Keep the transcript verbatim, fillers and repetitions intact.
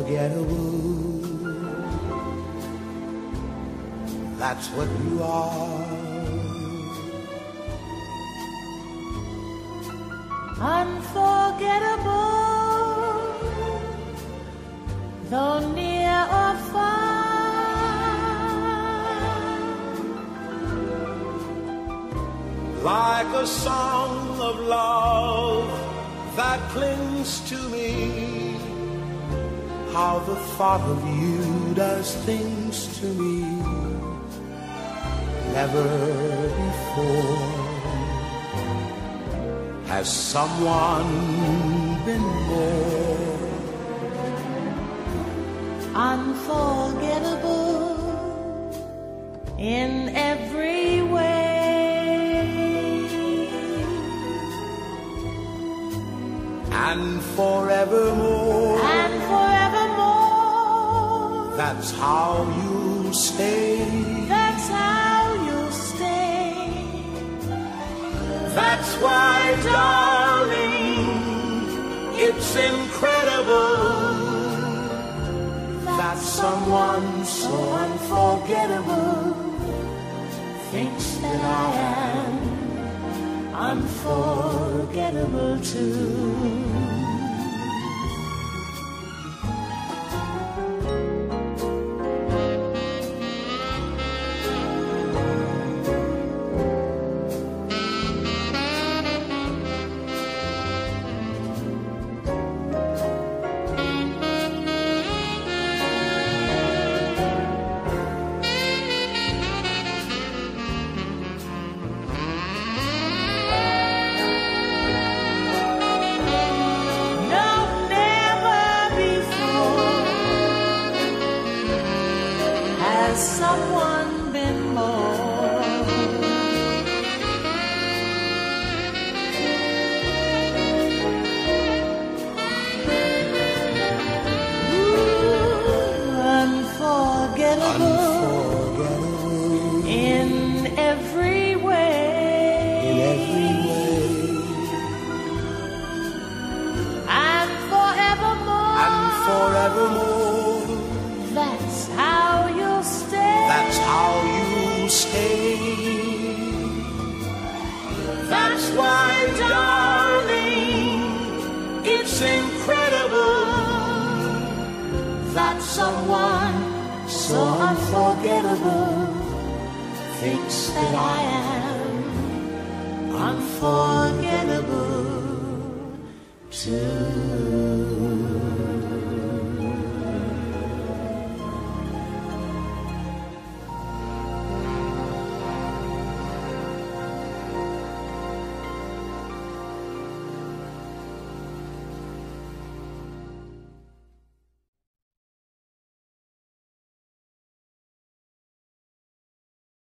unforgettable. That's what you are. Unforgettable, though near or far. Like a song of love that clings to me, how the thought of you does things to me. Never before has someone been more unforgettable in every way, and forevermore, and forevermore. That's how you'll stay. That's how you'll stay. That's why, darling, it's incredible that someone so unforgettable thinks that I am unforgettable too. Someone been more Ooh, unforgettable, unforgettable in every way, in every way, and forevermore, and forevermore. That's how you'll stay. That's how you stay. That's why, darling, it's incredible that someone so unforgettable thinks that I am unforgettable too.